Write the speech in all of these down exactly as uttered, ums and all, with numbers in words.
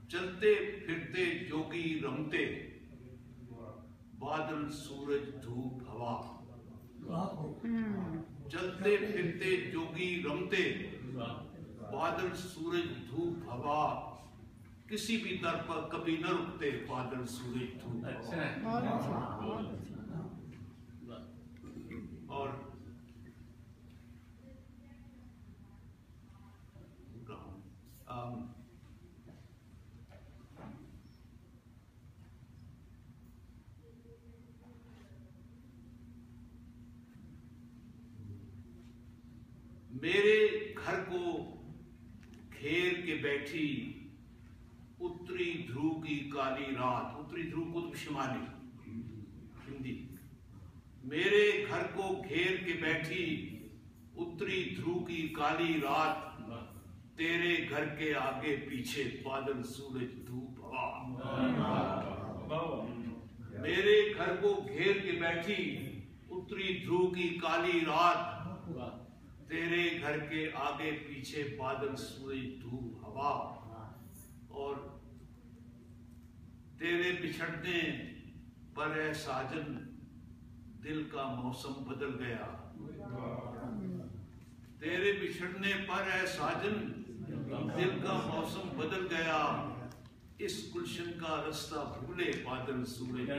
चलते फिरते जोगी रमते, बादल सूरज धूप हवा। चलते फिरते जोगी रमते, बादल सूरज धूप हवा। किसी भी दर पर कभी न रुकते, बादल सूरज धूप हवा। और um, मेरे घर को घेर के बैठी उत्तरी ध्रुव की काली रात। उत्तरी ध्रुव कुतुब शुमाली हिंदी। मेरे घर को घेर के बैठी उत्तरी ध्रुव की काली रात, तेरे घर के आगे पीछे बादल सूरज धूप हवा। मेरे घर को घेर के बैठी उत्तरी ध्रुव की काली रात, तेरे घर के आगे पीछे बादल सूरज धूप हवा। और तेरे बिछड़ने पर है साजन, दिल का मौसम बदल गया। तेरे बिछड़ने पर है साजन, दिल का मौसम बदल गया। इस गुलशन का रास्ता भूले, बादल सूरज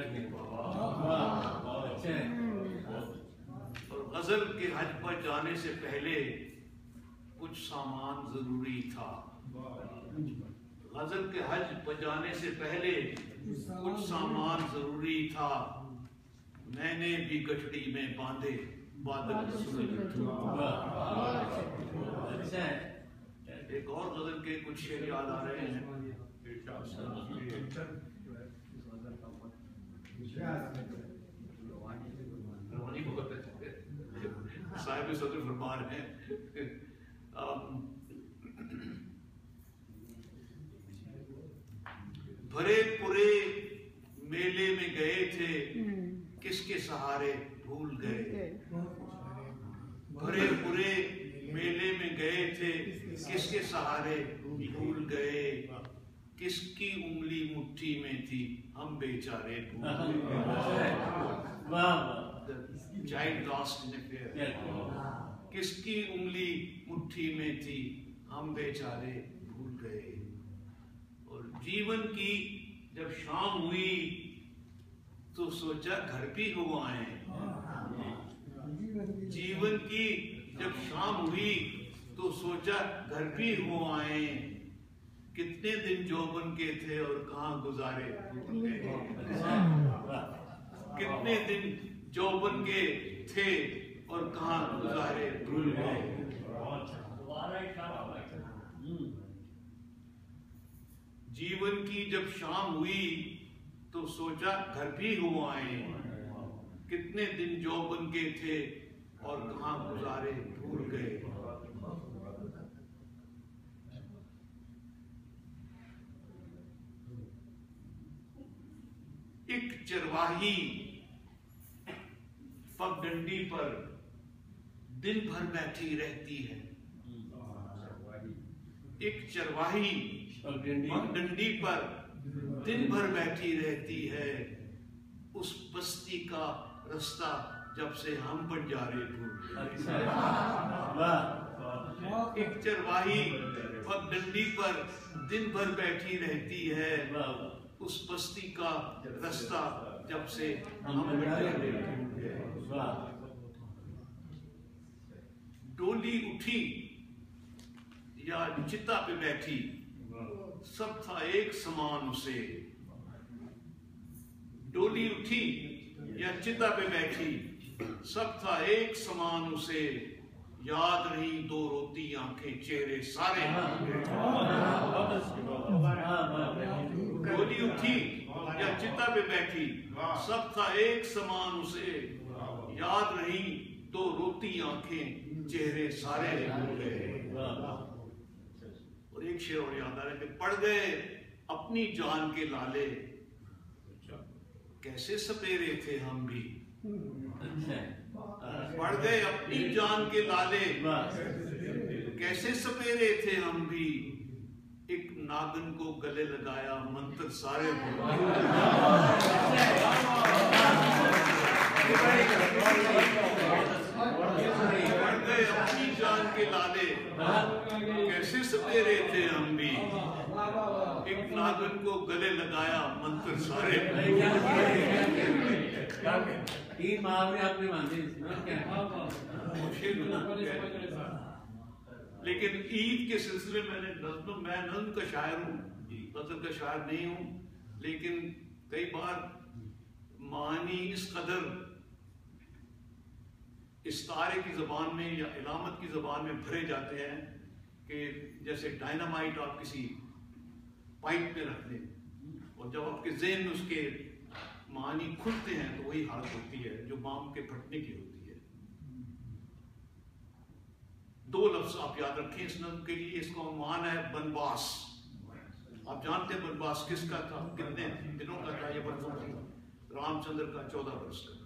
और गजल के हज पर जाने से पहले कुछ सामान जरूरी था। गजल के हज पर जाने से पहले कुछ सामान जरूरी था। मैंने भी गठड़ी में बांधे, बादल सूरज धूप। एक और गजल के कुछ शेर याद आ रहे हैं। साहिब सदर फरमान है, भरे पूरे मेले में गए थे, किसके सहारे भूल गए। भरे पूरे मेले में गए थे, किसके सहारे भूल गए। किसकी उंगली मुट्ठी में थी, हम बेचारे भूल गए। Child lost in affair. किसकी उंगली मुट्ठी में थी, हम बेचारे भूल गए। और जीवन की जब शाम हुई तो सोचा घर भी हो आए। जीवन की जब शाम हुई तो सोचा घर भी हो आए। कितने दिन जौबन के थे और कहाँ गुजारे भूल गए। कितने दिन जौबन के थे और कहाँ गुजारे भूल गए। जीवन की जब शाम हुई तो सोचा घर भी हो आए। कितने दिन जौबन के थे और कहाँ गुजारे भूल गए। एक चरवाही पगडंडी पर दिन भर बैठी रहती है। एक चरवाही पगडंडी पर दिन भर बैठी रहती है। उस बस्ती का रास्ता जब से हम बंजारे भूल गए। एक चरवाही पगडंडी पर दिन भर बैठी रहती है। उस बस्ती का रास्ता जब से हम बंजारे भूल गए। डोली उठी या चिता पे बैठी, सब था एक समान उसे। डोली उठी या चिता पे बैठी, सब था एक समान उसे। याद रही दो रोती आंखें, चेहरे सारे। डोली उठी या चिता पे बैठी, सब था एक समान उसे। याद रही दो रोती आंखें, चेहरे सारे भूल गए। और एक शेर और याद आ रहा है कि पड़ गए अपनी जान के लाले, कैसे सपेरे थे हम भी। पड़ गए अपनी जान के लाले, कैसे सपेरे थे हम भी। एक नागन को गले लगाया मंत्र सारे बढ़ गए अपनी जान के लाले, कैसे सवेरे थे हम भी, एक नागन को गले लगाया मंत्र सारे। तीन मुहावरे आपने माने लेकिन ईद के सिलसिले में मैंने नज़्म, मैं नज़्म का शायर हूँ, गज़ल का शायर नहीं हूँ, लेकिन कई बार मानी इस कदर इस्तारे की ज़बान में या इलामत की ज़बान में भरे जाते हैं कि जैसे डायनामाइट आप किसी पाइप में रख दें और जब आपके ज़हन में उसके मानी खुलते हैं तो वही हालत होती है जो बाम के फटने की होती है। दो लफ्ज आप याद रखें इस नज़्म के लिए, इसका मान है बनवास। आप जानते हैं बनवास किसका था, कितने दिनों का था ये बनवास? रामचंद्र का चौदह वर्ष का।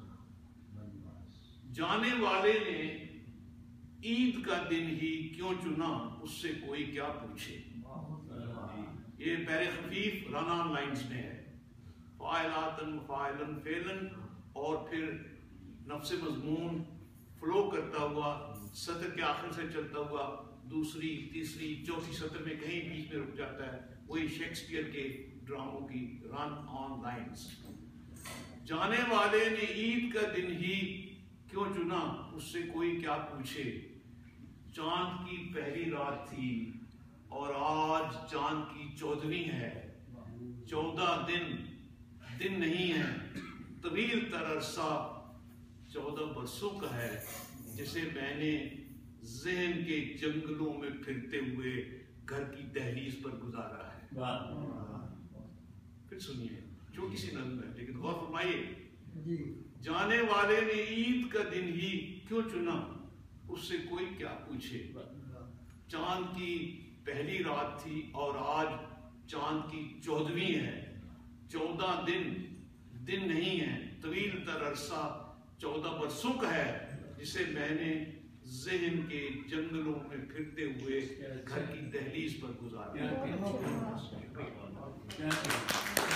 जाने वाले ने ईद का दिन ही क्यों चुना, उससे कोई क्या पूछे। ये पैरे खफीफ राना लाइंस में है, फाइलातन फाइलन फेलन, और फिर नफ्स मजमून फ्लो करता हुआ सत्र के आखिर से चलता हुआ दूसरी तीसरी चौथी सत्र में कहीं बीच में रुक जाता है। वही शेक्सपियर के ड्रामों की रन ऑन लाइंस। जाने वाले ने ईद का दिन ही क्यों चुना, उससे कोई क्या पूछे। चांद की पहली रात थी और आज चांद की चौदहवीं है। चौदह दिन दिन नहीं है, तवील तर अरसा चौदह बरसों का है, जिसे मैंने ज़हन के जंगलों में फिरते हुए घर की दहलीज पर गुजारा है। फिर सुनिए, छोटी सी नज़्म है लेकिन गौर फरमाइए। जाने वाले ने ईद का दिन ही क्यों चुना, उससे कोई क्या पूछे। चांद की पहली रात थी और आज चांद की चौदहवीं है। चौदह दिन दिन नहीं है, तवील तर अरसा चौदह बरसों का है, जिसे मैंने ज़हन के जंगलों में फिरते हुए घर की दहलीज पर गुजारा।